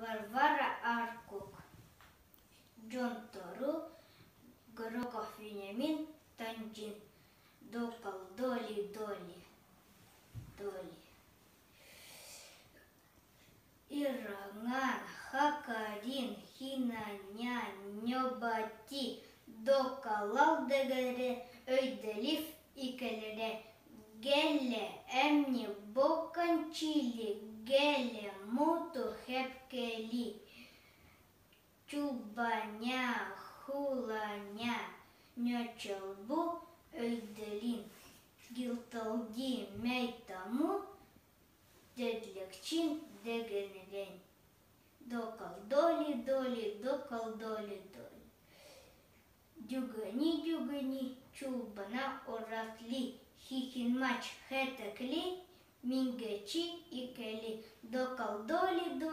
Варвара Аркук, Джон Тору, Гороков Вениамин, Танджин, Докал, Доли, Иранган, Хакарин, Хинаня, Нёбати, Докалал дегере, Өйделиф икелере, Гелле, Эмни, Боканчили, Гелле, Муту, Хепкели, Чубаня, Хуланя, Нёчелбу, Өйделин, Гилталги, Мейтаму, Дедлякчин, дегенерен. Докал, доли, докал, доли. Дюгани, чубана оратли, хихинмач, хетекли, мингечи икели. Докал, доли,